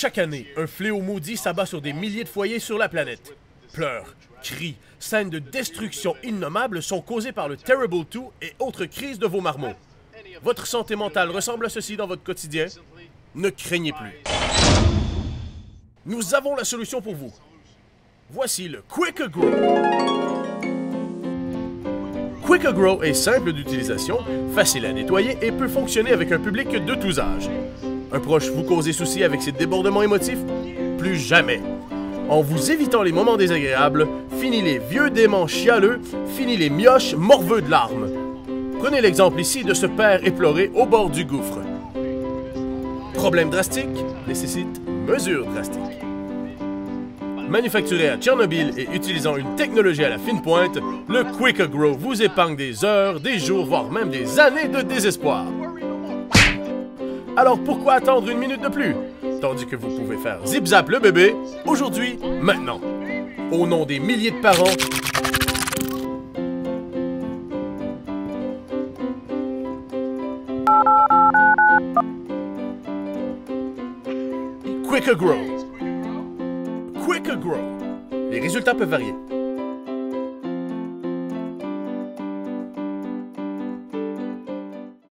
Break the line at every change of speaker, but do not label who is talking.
Chaque année, un fléau maudit s'abat sur des milliers de foyers sur la planète. Pleurs, cris, scènes de destruction innommables sont causées par le Terrible 2 et autres crises de vos marmots. Votre santé mentale ressemble à ceci dans votre quotidien? Ne craignez plus. Nous avons la solution pour vous. Voici le Quick Grow. Quick Grow est simple d'utilisation, facile à nettoyer et peut fonctionner avec un public de tous âges. Un proche vous cause des soucis avec ses débordements émotifs? Plus jamais. En vous évitant les moments désagréables, fini les vieux démons chialeux, fini les mioches morveux de larmes. Prenez l'exemple ici de ce père éploré au bord du gouffre. Problème drastique nécessite mesures drastiques. Manufacturé à Tchernobyl et utilisant une technologie à la fine pointe, le Quick Grow vous épargne des heures, des jours, voire même des années de désespoir. Alors pourquoi attendre une minute de plus? Tandis que vous pouvez faire zip-zap le bébé, aujourd'hui, maintenant. Au nom des milliers de parents, Quick Grow. Quick Grow. Les résultats peuvent varier.